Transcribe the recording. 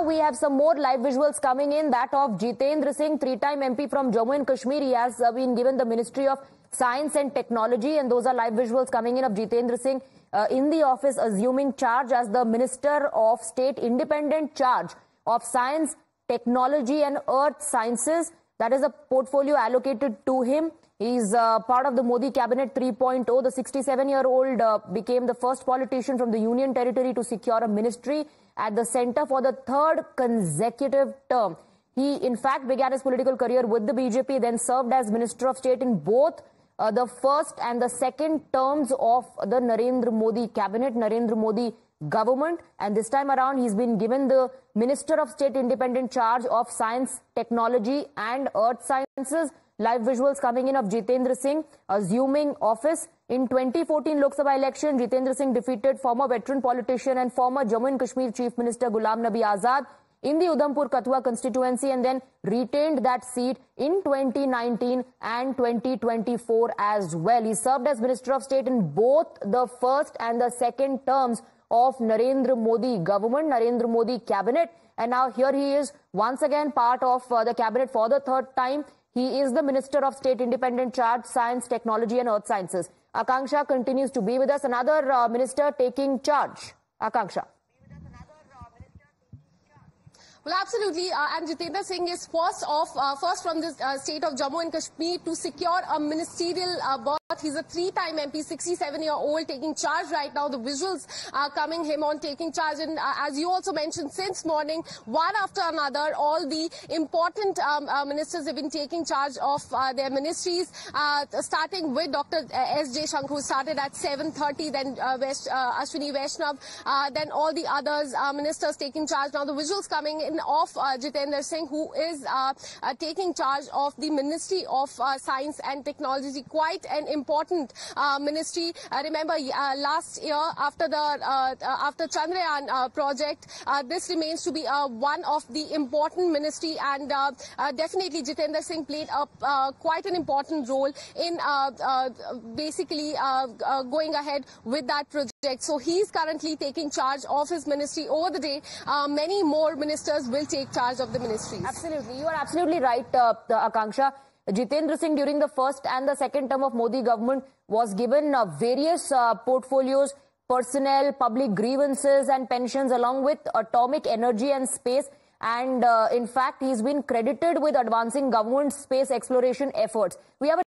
now we have some more live visuals coming in, that of Jitendra Singh, three-time MP from Jammu and Kashmir. He has been given the Ministry of Science and Technology, and those are live visuals coming in of Jitendra Singh in the office assuming charge as the Minister of State, independent charge of Science, Technology and Earth Sciences. That is a portfolio allocated to him. He's part of the Modi Cabinet 3.0. The 67-year-old became the first politician from the Union Territory to secure a ministry at the centre for the third consecutive term. He, in fact, began his political career with the BJP, then served as Minister of State in both the first and the second terms of the Narendra Modi Cabinet, Narendra Modi government. And this time around, he's been given the Minister of State independent charge of Science, Technology and Earth Sciences. Live visuals coming in of Jitendra Singh assuming office. In 2014 Lok Sabha election, Jitendra Singh defeated former veteran politician and former Jammu and Kashmir Chief Minister Ghulam Nabi Azad in the Udhampur-Kathua constituency, and then retained that seat in 2019 and 2024 as well. He served as Minister of State in both the first and the second terms of Narendra Modi government, Narendra Modi cabinet, and now here he is once again part of the cabinet for the third time. He is the Minister of State independent charge, Science, Technology and Earth Sciences. Akanksha continues to be with us. Another minister taking charge. Akanksha. Well, absolutely. And Jitendra Singh is first from the state of Jammu and Kashmir to secure a ministerial berth. He's a three-time MP, 67-year-old, taking charge right now. The visuals are coming him on taking charge. And as you also mentioned, since morning, one after another, all the important ministers have been taking charge of their ministries, starting with Dr. S. J. Shankh, who started at 7:30, then Ashwini Vaishnav, then all the others, ministers taking charge. Now the visuals coming in of Jitendra Singh, who is taking charge of the Ministry of Science and Technology, quite an important ministry. Remember, last year after Chandrayaan project, this remains to be one of the important ministry, and definitely Jitendra Singh played quite an important role in basically going ahead with that project. So he's currently taking charge of his ministry. Over the day, many more ministers will take charge of the ministries. Absolutely. You are absolutely right, Akanksha. Jitendra Singh, during the first and the second term of Modi government, was given various portfolios, personnel, public grievances and pensions, along with atomic energy and space. And in fact, he's been credited with advancing government space exploration efforts. We have a